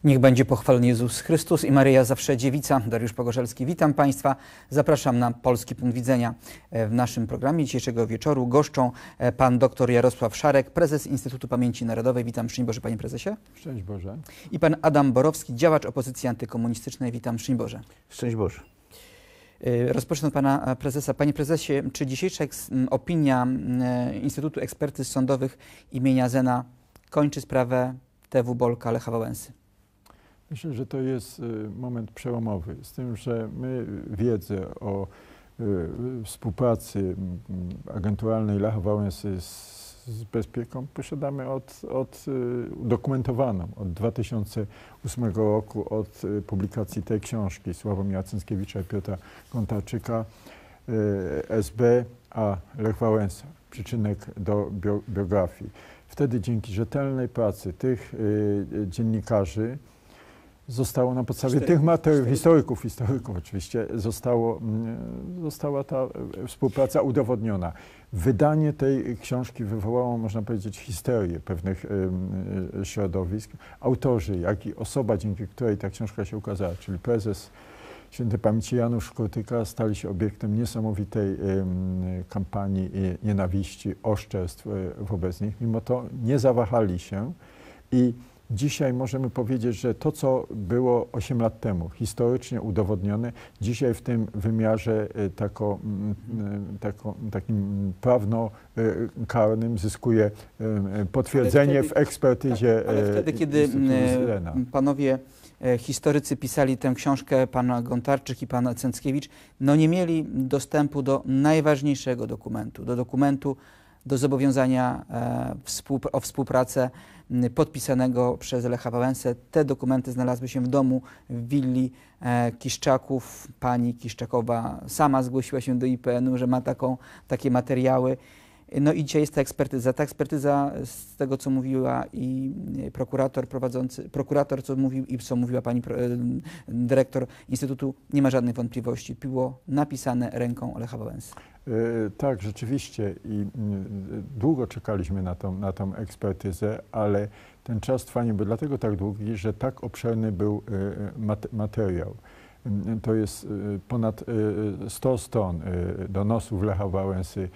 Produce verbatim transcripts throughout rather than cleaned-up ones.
Niech będzie pochwalony Jezus Chrystus i Maryja zawsze Dziewica. Dariusz Pogorzelski, witam Państwa. Zapraszam na Polski Punkt Widzenia. W naszym programie dzisiejszego wieczoru goszczą pan dr Jarosław Szarek, prezes Instytutu Pamięci Narodowej. Witam, szczęść Boże, panie prezesie. Szczęść Boże. I pan Adam Borowski, działacz opozycji antykomunistycznej. Witam, szczęść Boże. Szczęść Boże. Rozpocznę od pana prezesa. Panie prezesie, czy dzisiejsza opinia Instytutu Ekspertyz Sądowych imienia Zena kończy sprawę T W Bolka, Lecha Wałęsy? Myślę, że to jest moment przełomowy, z tym, że my wiedzę o współpracy agenturalnej Lecha Wałęsy z, z Bezpieką posiadamy od, od, udokumentowaną od dwa tysiące ósmego roku, od publikacji tej książki Sławomira Cęckiewicza i Piotra Gontarczyka S B a Lech Wałęsa, przyczynek do biografii. Wtedy dzięki rzetelnej pracy tych dziennikarzy zostało na podstawie Cztery, tych materiałów, cztery. historyków, historyków oczywiście, zostało, została ta współpraca udowodniona. Wydanie tej książki wywołało, można powiedzieć, histerię pewnych y, środowisk. Autorzy, jak i osoba, dzięki której ta książka się ukazała, czyli prezes Świętej Pamięci Janusz Kurtyka, stali się obiektem niesamowitej y, kampanii y, nienawiści, oszczerstw y, wobec nich. Mimo to nie zawahali się i dzisiaj możemy powiedzieć, że to, co było osiem lat temu, historycznie udowodnione, dzisiaj w tym wymiarze tako, tako, takim prawno-karnym zyskuje potwierdzenie wtedy, w ekspertyzie. Tak, ale wtedy, kiedy Zena. panowie historycy pisali tę książkę, pan Gontarczyk i pan Cęckiewicz, no nie mieli dostępu do najważniejszego dokumentu, do dokumentu, do zobowiązania e, współpr o współpracę m, podpisanego przez Lecha Wałęsę. Te dokumenty znalazły się w domu w willi e, Kiszczaków. Pani Kiszczakowa sama zgłosiła się do I P N u, że ma taką, takie materiały. No i dzisiaj jest ta ekspertyza. Ta ekspertyza, z tego co mówiła i prokurator prowadzący, prokurator co mówił i co mówiła pani dyrektor Instytutu, nie ma żadnych wątpliwości. Było napisane ręką Lecha Wałęsy. Yy, tak, rzeczywiście i yy, długo czekaliśmy na tą, na tą ekspertyzę, ale ten czas trwa nie był dlatego tak długi, że tak obszerny był yy, mat materiał. Yy, to jest yy, ponad yy, sto stron yy, donosów Lecha Wałęsy,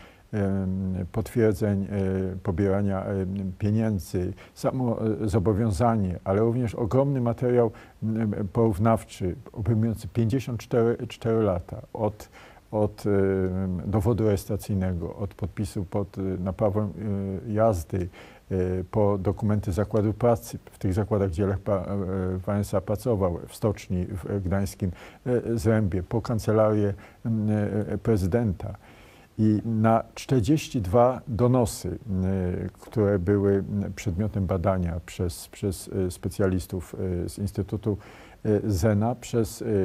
potwierdzeń pobierania pieniędzy, samo zobowiązanie, ale również ogromny materiał porównawczy, obejmujący pięćdziesiąt cztery lata od, od dowodu rejestracyjnego, od podpisu pod naprawą jazdy, po dokumenty zakładu pracy, w tych zakładach, gdzie Lech Wałęsa pracował, w stoczni w gdańskim Zrębie, po kancelarię prezydenta. I na czterdzieści dwa donosy, y, które były przedmiotem badania przez, przez specjalistów y, z Instytutu y, Zena, przez y, y,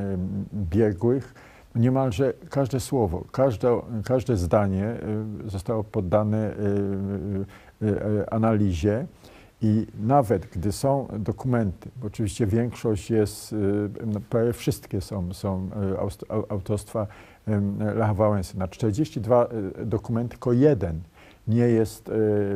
biegłych, niemalże każde słowo, każde, każde zdanie y, zostało poddane y, y, y, analizie. I nawet gdy są dokumenty, bo oczywiście większość jest, no, prawie wszystkie są, są autorstwa Lecha Wałęsy. Na czterdzieści dwa dokumenty tylko jeden nie jest,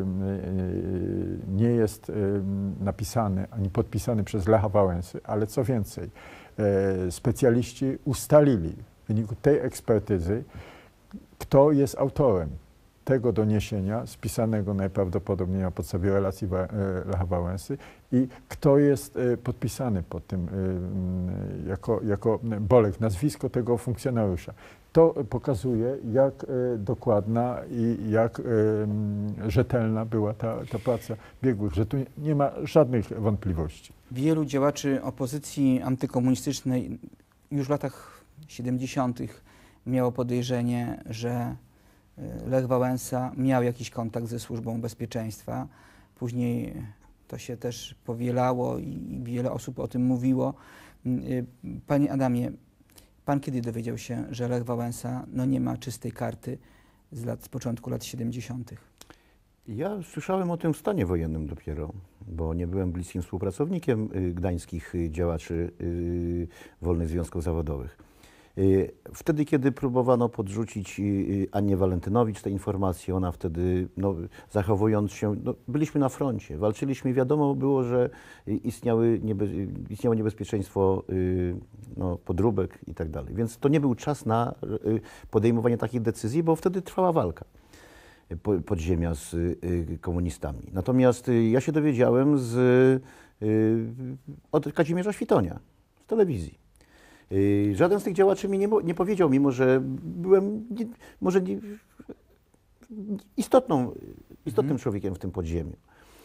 nie jest napisany ani podpisany przez Lecha Wałęsy, ale co więcej, specjaliści ustalili w wyniku tej ekspertyzy, kto jest autorem tego doniesienia spisanego najprawdopodobniej na podstawie relacji Lecha Wałęsy i kto jest podpisany pod tym jako, jako Bolek, nazwisko tego funkcjonariusza. To pokazuje, jak dokładna i jak rzetelna była ta, ta praca biegłych, że tu nie ma żadnych wątpliwości. Wielu działaczy opozycji antykomunistycznej już w latach siedemdziesiątych miało podejrzenie, że Lech Wałęsa miał jakiś kontakt ze Służbą Bezpieczeństwa. Później to się też powielało i wiele osób o tym mówiło. Panie Adamie, pan kiedy dowiedział się, że Lech Wałęsa no, nie ma czystej karty z, lat, z początku lat siedemdziesiątych? Ja słyszałem o tym w stanie wojennym dopiero, bo nie byłem bliskim współpracownikiem gdańskich działaczy Wolnych Związków Zawodowych. Wtedy, kiedy próbowano podrzucić Annie Walentynowicz te informacje, ona wtedy, no, zachowując się, no, byliśmy na froncie, walczyliśmy, wiadomo było, że istniały niebe, istniało niebezpieczeństwo no, podróbek i tak dalej. Więc to nie był czas na podejmowanie takich decyzji, bo wtedy trwała walka podziemia z komunistami. Natomiast ja się dowiedziałem z, od Kazimierza Świtonia z telewizji. Żaden z tych działaczy mi nie, nie powiedział, mimo że byłem nie, może nie, istotną, istotnym mhm. człowiekiem w tym podziemiu.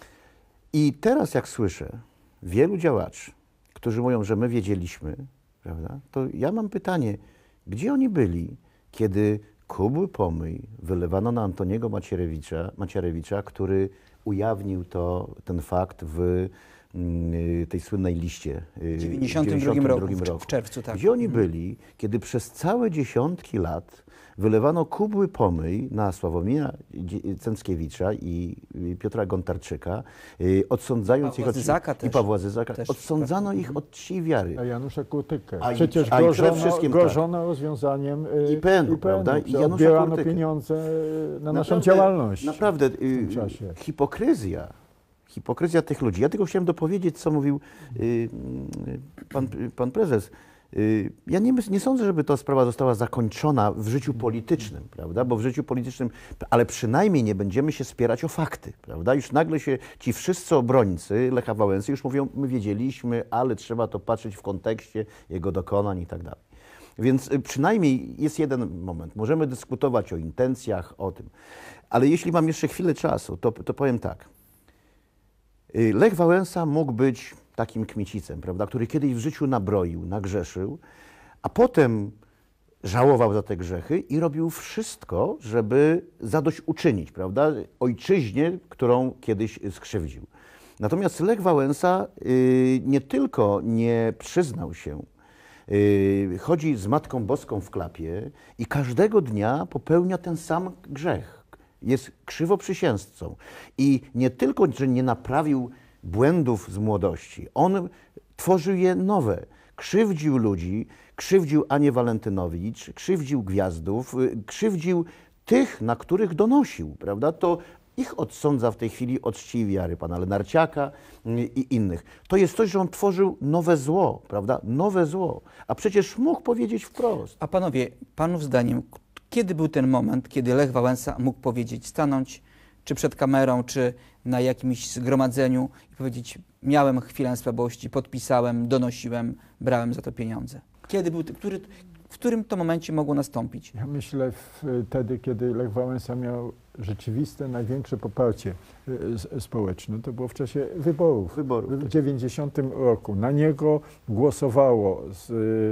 I teraz jak słyszę wielu działaczy, którzy mówią, że my wiedzieliśmy, prawda, to ja mam pytanie, gdzie oni byli, kiedy kubły pomyj wylewano na Antoniego Macierewicza, Macierewicza, który ujawnił to, ten fakt w tej słynnej liście w dziewięćdziesiątym drugim roku, w czerwcu. Tak. Gdzie oni byli, kiedy przez całe dziesiątki lat wylewano kubły pomyj na Sławomira Cęckiewicza i Piotra Gontarczyka, odsądzając ich od i Pawła Zyzaka. Odsądzano ich od czci wiary. A Janusza Kurtykę. A Przecież a gorzono, gorzono tak. rozwiązaniem I P N U, prawda? I odbierano pieniądze na naszą naprawdę, działalność. Naprawdę, w tym czasie. hipokryzja. Hipokryzja tych ludzi. Ja tylko chciałem dopowiedzieć, co mówił y, pan, pan prezes. Y, ja nie, nie sądzę, żeby ta sprawa została zakończona w życiu politycznym, prawda? Bo w życiu politycznym, ale przynajmniej nie będziemy się spierać o fakty, prawda? Już nagle się ci wszyscy obrońcy Lecha Wałęsy już mówią, my wiedzieliśmy, ale trzeba to patrzeć w kontekście jego dokonań i tak dalej. Więc y, przynajmniej jest jeden moment. Możemy dyskutować o intencjach, o tym. Ale jeśli mam jeszcze chwilę czasu, to, to powiem tak. Lech Wałęsa mógł być takim kmiecicem, prawda, który kiedyś w życiu nabroił, nagrzeszył, a potem żałował za te grzechy i robił wszystko, żeby zadośćuczynić, prawda, ojczyźnie, którą kiedyś skrzywdził. Natomiast Lech Wałęsa y, nie tylko nie przyznał się, y, chodzi z Matką Boską w klapie i każdego dnia popełnia ten sam grzech. Jest krzywoprzysięzcą i nie tylko, że nie naprawił błędów z młodości, on tworzył je nowe. Krzywdził ludzi, krzywdził Anię Walentynowicz, krzywdził gwiazdów, krzywdził tych, na których donosił, prawda? To ich odsądza w tej chwili od czci i wiary pana Lenarciaka i innych. To jest coś, że on tworzył nowe zło, prawda? Nowe zło. A przecież mógł powiedzieć wprost. A panowie, panów zdaniem, kiedy był ten moment, kiedy Lech Wałęsa mógł powiedzieć, stanąć czy przed kamerą, czy na jakimś zgromadzeniu i powiedzieć, miałem chwilę słabości, podpisałem, donosiłem, brałem za to pieniądze? Kiedy był, który, w którym to momencie mogło nastąpić? Ja myślę wtedy, kiedy Lech Wałęsa miał rzeczywiste, największe poparcie społeczne. To było w czasie wyborów. Wyborów. W dziewięćdziesiątym roku. Na niego głosowało z,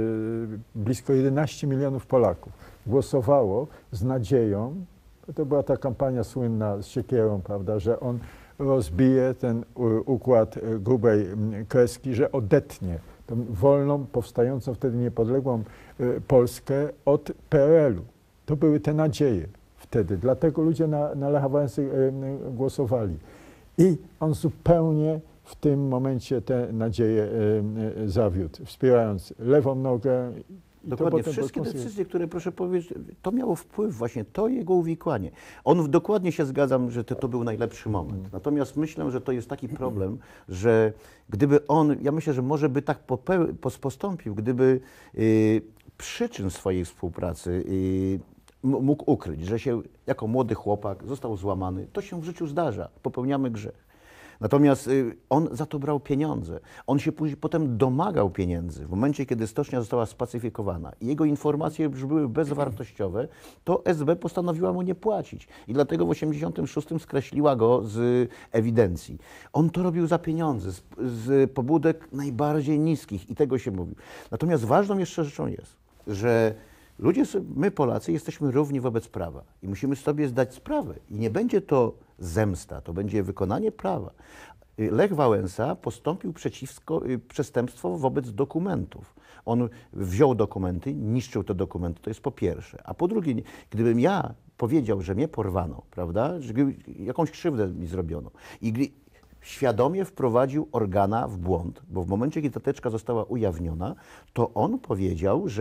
blisko jedenaście milionów Polaków. Głosowało z nadzieją, to była ta kampania słynna z siekierą, prawda, że on rozbije ten układ grubej kreski, że odetnie tą wolną, powstającą wtedy niepodległą Polskę od P R L u. To były te nadzieje wtedy. Dlatego ludzie na, na Lecha Wałęsy głosowali. I on zupełnie w tym momencie te nadzieje zawiódł, wspierając lewą nogę. Dokładnie, wszystkie decyzje, które, proszę powiedzieć, to miało wpływ właśnie, to jego uwikłanie. On dokładnie się zgadzam, że to, to był najlepszy moment. Natomiast myślę, że to jest taki problem, że gdyby on, ja myślę, że może by tak popeł, postąpił, gdyby y, przyczyn swojej współpracy y, mógł ukryć, że się jako młody chłopak został złamany. To się w życiu zdarza, popełniamy grzech. Natomiast on za to brał pieniądze. On się później, potem domagał pieniędzy. W momencie, kiedy stocznia została spacyfikowana i jego informacje już były bezwartościowe, to S B postanowiła mu nie płacić. I dlatego w osiemdziesiątym szóstym skreśliła go z ewidencji. On to robił za pieniądze, z, z pobudek najbardziej niskich i tego się mówił. Natomiast ważną jeszcze rzeczą jest, że ludzie, my Polacy jesteśmy równi wobec prawa i musimy sobie zdać sprawę. I nie będzie to zemsta, to będzie wykonanie prawa. Lech Wałęsa postąpił przeciwko, przestępstwo wobec dokumentów. On wziął dokumenty, niszczył te dokumenty, to jest po pierwsze. A po drugie, gdybym ja powiedział, że mnie porwano, prawda, że jakąś krzywdę mi zrobiono i świadomie wprowadził organa w błąd, bo w momencie, kiedy ta teczka została ujawniona, to on powiedział, że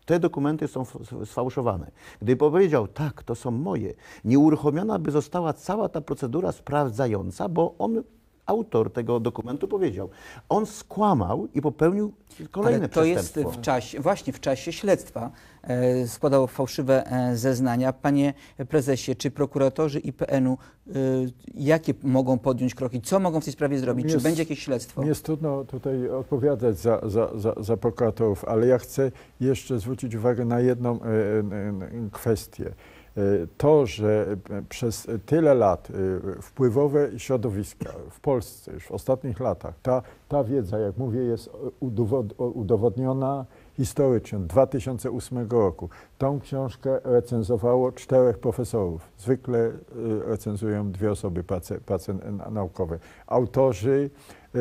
Te dokumenty są sfałszowane. Gdyby powiedział, tak, to są moje, nieuruchomiona by została cała ta procedura sprawdzająca, bo on, autor tego dokumentu, powiedział, on skłamał i popełnił kolejne Ale to przestępstwo. jest w czasie, właśnie w czasie śledztwa e, składał fałszywe e, zeznania. Panie prezesie, czy prokuratorzy I P N u e, jakie mogą podjąć kroki? Co mogą w tej sprawie zrobić? Czy Jest- będzie jakieś śledztwo? Mi jest trudno tutaj odpowiadać za, za, za, za prokuratorów, ale ja chcę jeszcze zwrócić uwagę na jedną e, e, kwestię. E, To, że e, przez tyle lat e, wpływowe środowiska w Polsce już w ostatnich latach, ta, ta wiedza, jak mówię, jest udowod- udowodniona historycznie od dwa tysiące ósmego roku. Tą książkę recenzowało czterech profesorów. Zwykle e, recenzują dwie osoby prace, prace naukowe. Autorzy, e,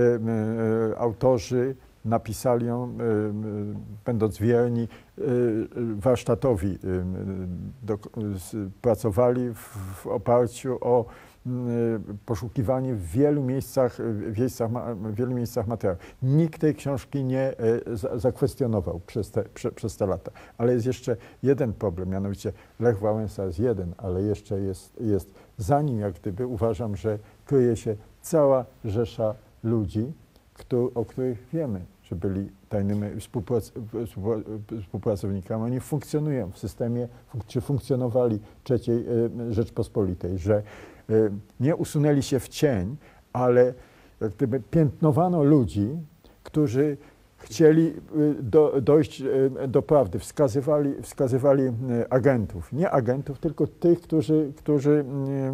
e, autorzy napisali ją, e, e, będąc wierni e, warsztatowi, e, do, z, pracowali w, w oparciu o m, poszukiwanie w wielu miejscach, w, miejscach, ma- w wielu miejscach materiałów. Nikt tej książki nie e, za, zakwestionował przez te, prze, przez te lata. Ale jest jeszcze jeden problem, mianowicie Lech Wałęsa jest jeden, ale jeszcze jest, jest za nim, jak gdyby, uważam, że kryje się cała rzesza ludzi, któ- o których wiemy, że byli tajnymi współprac- współpra- współpracownikami. Oni funkcjonują w systemie, fun- czy funkcjonowali trzeciej e, Rzeczpospolitej, że e, nie usunęli się w cień, ale jak gdyby piętnowano ludzi, którzy chcieli e, do, dojść e, do prawdy, wskazywali, wskazywali e, agentów, nie agentów, tylko tych, którzy, którzy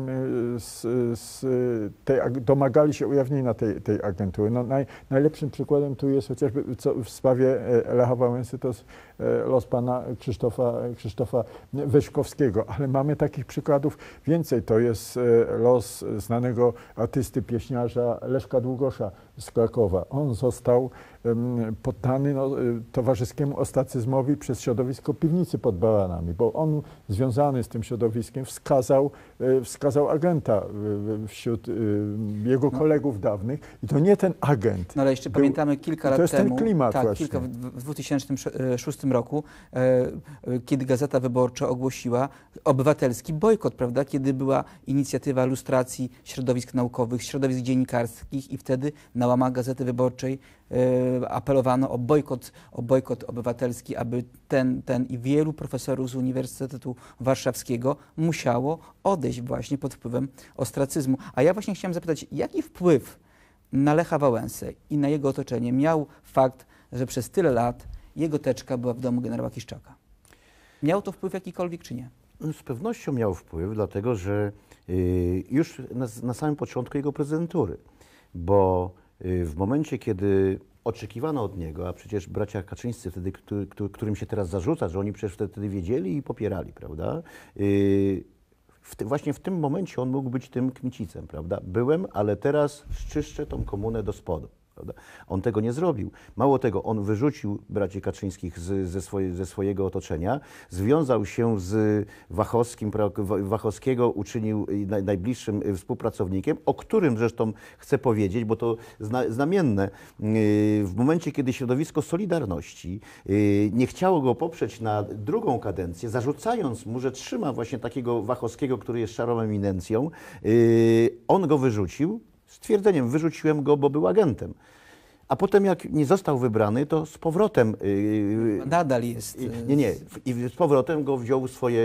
e, z, z tej, ag- domagali się ujawnienia tej, tej agentury. No, naj, najlepszym przykładem tu jest chociażby co w sprawie e, Lecha Wałęsy, to jest e, los pana Krzysztofa, Krzysztofa Wyszkowskiego, ale mamy takich przykładów więcej. To jest e, los znanego artysty, pieśniarza Leszka Długosza z Krakowa. On został em, poddany no, y, towarzyskiemu ostracyzmowi przez środowisko Piwnicy pod Baranami, bo on związany z tym środowiskiem wskazał, y, wskazał agenta y, wśród y, jego kolegów dawnych i to nie ten agent. No ale jeszcze był- pamiętamy kilka to lat jest ten temu, klimat tak, właśnie. kilka, w, w dwa tysiące szóstym roku, e, e, kiedy Gazeta Wyborcza ogłosiła obywatelski bojkot, prawda, kiedy była inicjatywa lustracji środowisk naukowych, środowisk dziennikarskich i wtedy na łamach Gazety Wyborczej e, apelowano o bojkot, o bojkot obywatelski, aby ten, ten i wielu profesorów z Uniwersytetu Warszawskiego musiało odejść właśnie pod wpływem ostracyzmu. A ja właśnie chciałem zapytać, jaki wpływ na Lecha Wałęsę i na jego otoczenie miał fakt, że przez tyle lat jego teczka była w domu generała Kiszczaka? Miał to wpływ jakikolwiek, czy nie? Z pewnością miał wpływ, dlatego że y, już na, na samym początku jego prezydentury, bo y, w momencie, kiedy oczekiwano od niego, a przecież bracia Kaczyńscy wtedy, który, który, którym się teraz zarzuca, że oni przecież wtedy wiedzieli i popierali, prawda? Y, w ty, właśnie w tym momencie on mógł być tym Kmicicem, prawda? Byłem, ale teraz szczyszczę tą komunę do spodu. Prawda? On tego nie zrobił. Mało tego, on wyrzucił braci Kaczyńskich z, ze, swoje, ze swojego otoczenia, związał się z Wachowskim, pra- Wachowskiego uczynił naj, najbliższym współpracownikiem, o którym zresztą chcę powiedzieć, bo to zna, znamienne. W momencie, kiedy środowisko Solidarności nie chciało go poprzeć na drugą kadencję, zarzucając mu, że trzyma właśnie takiego Wachowskiego, który jest szarą eminencją, on go wyrzucił, z twierdzeniem, wyrzuciłem go, bo był agentem. A potem jak nie został wybrany, to z powrotem... Yy, Nadal jest. Yy, nie, nie. I z powrotem go wziął w swoje...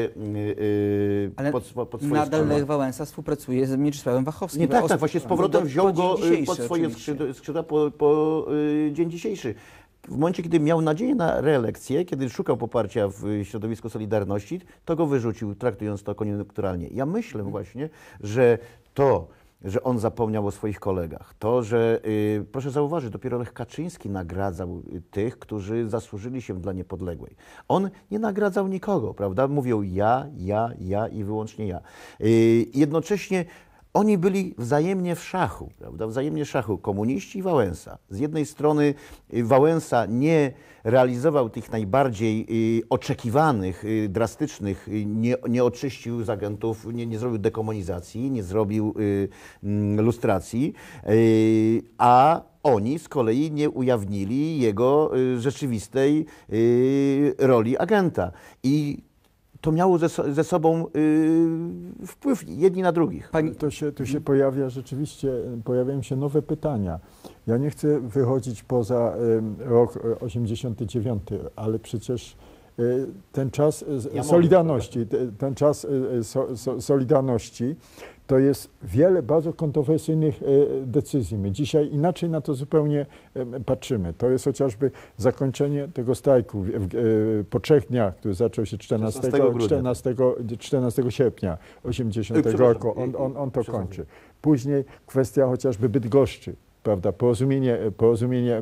Yy, Ale pod, pod swoje nadal skrzydła. Lech Wałęsa współpracuje z Mieczysławem Wachowskim. Nie, tak, Os- tak. Właśnie z do- powrotem do wziął dzień go dzisiejszy pod swoje oczywiście. skrzydła, skrzydła po, po yy, dzień dzisiejszy. W momencie, kiedy miał nadzieję na reelekcję, kiedy szukał poparcia w środowisku Solidarności, to go wyrzucił, traktując to koniunkturalnie. Ja myślę właśnie, że to, że on zapomniał o swoich kolegach, to, że, y, proszę zauważyć, dopiero Lech Kaczyński nagradzał y, tych, którzy zasłużyli się dla niepodległej. On nie nagradzał nikogo, prawda? Mówią ja, ja, ja i wyłącznie ja. Y, jednocześnie oni byli wzajemnie w szachu, prawda? Wzajemnie w szachu. Komuniści i Wałęsa. Z jednej strony y, Wałęsa nie realizował tych najbardziej y, oczekiwanych, y, drastycznych, y, nie, nie oczyścił z agentów, nie, nie zrobił dekomunizacji, nie zrobił y, y, lustracji, y, a oni z kolei nie ujawnili jego y, rzeczywistej y, roli agenta. I to miało ze, so, ze sobą y, wpływ jedni na drugich. Pani... To się, tu się pojawia rzeczywiście, pojawiają się nowe pytania. Ja nie chcę wychodzić poza y, rok osiemdziesiąty dziewiąty, ale przecież y, ten czas ja Solidarności, mogę, ten czas y, so, so, Solidarności to jest wiele bardzo kontrowersyjnych y, decyzji. My dzisiaj inaczej na to zupełnie y, patrzymy. To jest chociażby zakończenie tego strajku w, w, y, po trzech dniach, który zaczął się czternastego, czternastego, czternastego sierpnia osiemdziesiątego roku. On, on, on to kończy. Później kwestia chociażby Bydgoszczy. Prawda, porozumienie, porozumienie e,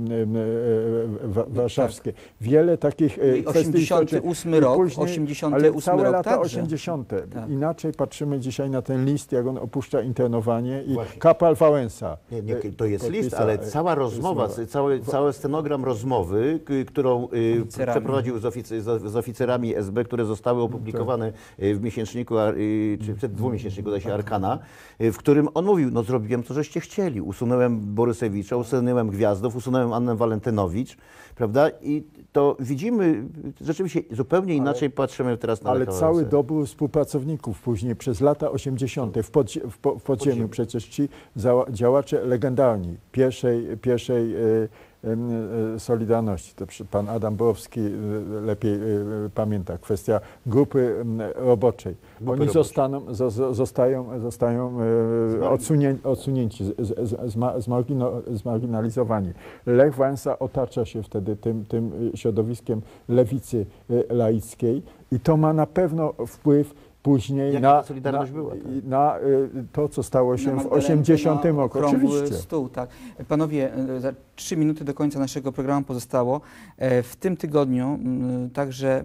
e, warszawskie. Wiele takich kwestii. osiemdziesiąty ósmy rok, później, osiemdziesiąty ósmy ale całe rok lata także. osiemdziesiąte. Tak. Inaczej patrzymy dzisiaj na ten list, jak on opuszcza internowanie i Właśnie. Kapal Wałęsa. Nie, nie, to jest list, ale cała rozmowa, cały, cały stenogram rozmowy, którą y, przeprowadził z, oficer, z oficerami S B, które zostały opublikowane w miesięczniku, y, czy przed dwumiesięczniku, zdaje się, Arkana, y, w którym on mówił, no zrobiłem co żeście chcieli, usunąłem Borysewicza, usunąłem Gwiazdow, usunąłem Annę Walentynowicz, prawda? I to widzimy, rzeczywiście zupełnie inaczej ale, patrzymy teraz na Ale cały dobór współpracowników później przez lata osiemdziesiąte w, podzie, w, po, w podziemiu przecież ci działacze legendarni pierwszej, pierwszej y, y, Solidarności. To pan Adam Borowski y, lepiej y, pamięta. Kwestia grupy y, roboczej. Grupy Oni roboczej. Zostaną, z, zostają, zostają y, odsunie, odsunięci, z, z, z, zmargino, zmarginalizowani. Lech Wałęsa otacza się wtedy tym, tym środowiskiem lewicy y, laickiej i to ma na pewno wpływ później Jak na, Solidarność na, była, tak? na y, to, co stało się w osiemdziesiątym roku. Oczywiście. Stół, tak. Panowie, za trzy minuty do końca naszego programu pozostało. W tym tygodniu, także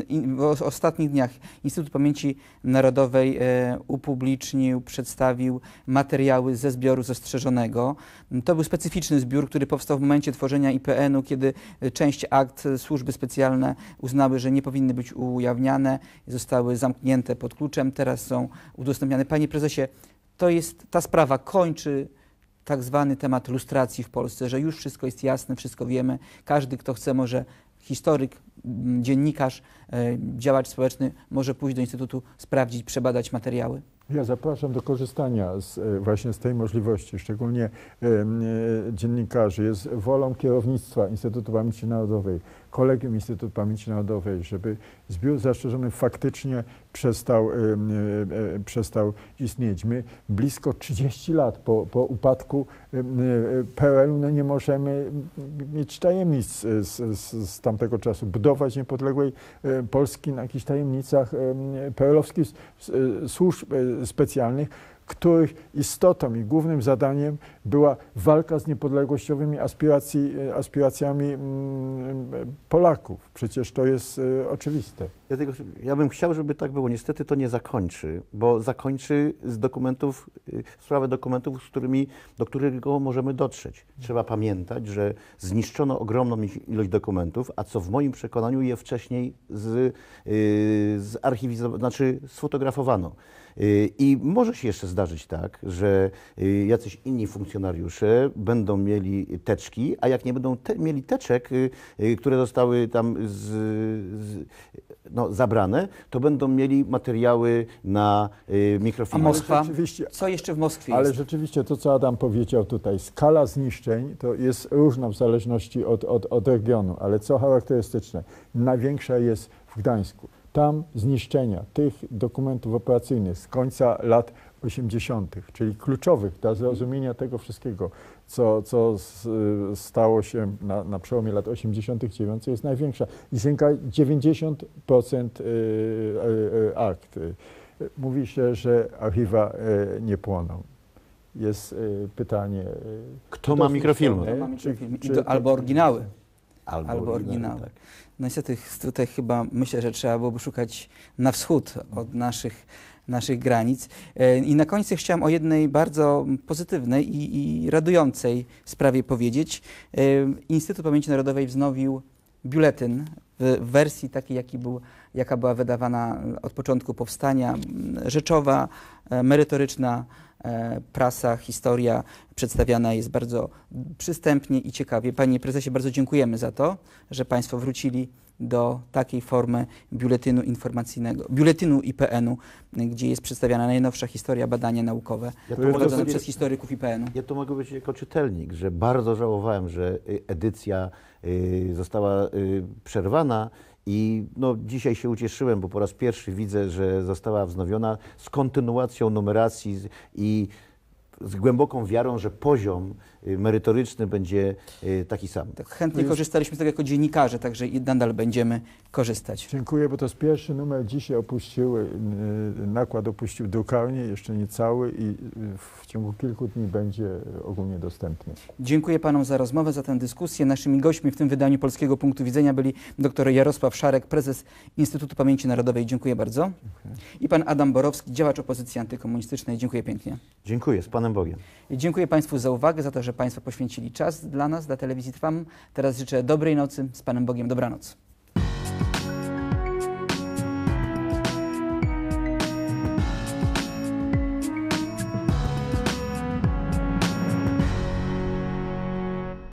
w ostatnich dniach, Instytut Pamięci Narodowej upublicznił, przedstawił materiały ze zbioru zastrzeżonego. To był specyficzny zbiór, który powstał w momencie tworzenia I P N-u, kiedy część akt służby specjalne uznały, że nie powinny być ujawniane, zostały zamknięte pod kluczem, teraz są udostępniane. Panie prezesie, to jest, ta sprawa kończy tak zwany temat lustracji w Polsce, że już wszystko jest jasne, wszystko wiemy. Każdy, kto chce, może historyk, dziennikarz, działacz społeczny może pójść do Instytutu, sprawdzić, przebadać materiały. Ja zapraszam do korzystania z, właśnie z tej możliwości, szczególnie e, e, dziennikarzy. Jest wolą kierownictwa Instytutu Pamięci Narodowej, Kolegium Instytutu Pamięci Narodowej, żeby zbiór zastrzeżony faktycznie przestał, e, e, przestał istnieć. My blisko trzydzieści lat po, po upadku e, P R L-u no nie możemy mieć tajemnic z, z, z tamtego czasu, budować niepodległej e, Polski na jakichś tajemnicach e, P R L-owskich e, służb e, specjalnych, których istotą i głównym zadaniem była walka z niepodległościowymi aspiracji, aspiracjami Polaków. Przecież to jest oczywiste. Ja, tego, ja bym chciał, żeby tak było. Niestety to nie zakończy, bo zakończy z dokumentów, sprawę dokumentów, z którymi, do którego możemy dotrzeć. Trzeba pamiętać, że zniszczono ogromną ilość dokumentów, a co w moim przekonaniu je wcześniej z, zarchiwizowano, znaczy sfotografowano. I może się jeszcze zdarzyć tak, że jacyś inni funkcjonariusze będą mieli teczki, a jak nie będą te, mieli teczek, które zostały tam z, z, no, zabrane, to będą mieli materiały na mikrofilm. A Moskwa? Co jeszcze w Moskwie Ale jest? rzeczywiście to, co Adam powiedział tutaj, skala zniszczeń to jest różna w zależności od, od, od regionu, ale co charakterystyczne, największa jest w Gdańsku. Tam zniszczenia tych dokumentów operacyjnych z końca lat osiemdziesiątych, czyli kluczowych dla zrozumienia tego wszystkiego, co, co z, stało się na, na przełomie lat osiemdziesiątych, dziewięćdziesiątych, jest największa i sięga dziewięćdziesiąt procent akt. Mówi się, że archiwa nie płoną. Jest pytanie... Kto ma mikrofilmy? Kto ma mikrofilmy? Czy, czy, albo oryginały. Albo, albo oryginały, oryginały. tak. No niestety tutaj chyba myślę, że trzeba byłoby szukać na wschód od naszych, naszych granic. I na końcu chciałem o jednej bardzo pozytywnej i, i radującej sprawie powiedzieć. Instytut Pamięci Narodowej wznowił biuletyn w wersji takiej, jaki był, jaka była wydawana od początku powstania, rzeczowa, merytoryczna, prasa, historia przedstawiana jest bardzo przystępnie i ciekawie. Panie prezesie, bardzo dziękujemy za to, że państwo wrócili do takiej formy biuletynu informacyjnego, biuletynu I P N-u, gdzie jest przedstawiana najnowsza historia, badania naukowe Ja to prowadzone mogę przez historyków I P N-u. Ja to mogę być jako czytelnik, że bardzo żałowałem, że y, edycja y, została y, przerwana i no, dzisiaj się ucieszyłem, bo po raz pierwszy widzę, że została wznowiona z kontynuacją numeracji z, i z głęboką wiarą, że poziom y, merytoryczny będzie y, taki sam. Tak chętnie korzystaliśmy z tego jako dziennikarze, także i nadal będziemy korzystać. Dziękuję, bo to jest pierwszy numer. Dzisiaj opuścił, y, nakład opuścił drukarnię, jeszcze nie cały i y, w ciągu kilku dni będzie ogólnie dostępny. Dziękuję panom za rozmowę, za tę dyskusję. Naszymi gośćmi w tym wydaniu Polskiego Punktu Widzenia byli dr Jarosław Szarek, prezes Instytutu Pamięci Narodowej. Dziękuję bardzo. Dziękuję. I pan Adam Borowski, działacz opozycji antykomunistycznej. Dziękuję pięknie. Dziękuję, z Panem Bogiem. I dziękuję państwu za uwagę, za to, że państwo poświęcili czas dla nas, dla Telewizji Trwam. Teraz życzę dobrej nocy, z Panem Bogiem, dobranoc.